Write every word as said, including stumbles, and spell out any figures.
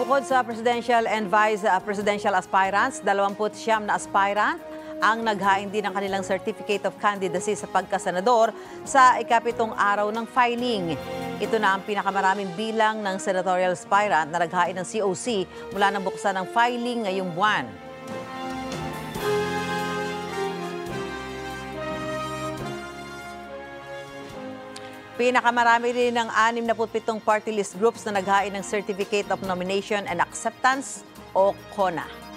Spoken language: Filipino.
Bukod sa presidential and vice presidential aspirants, dalawampu't siyam na aspirant ang naghain din ng kanilang Certificate of Candidacy sa pagkasenador sa ikapitong araw ng filing. Ito na ang pinakamaraming bilang ng senatorial aspirant na naghain ng C O C mula nang buksan ng filing ngayong buwan. Pinakamarami rin ng anim na pitong party list groups na naghain ng Certificate of Nomination and Acceptance o C O N A.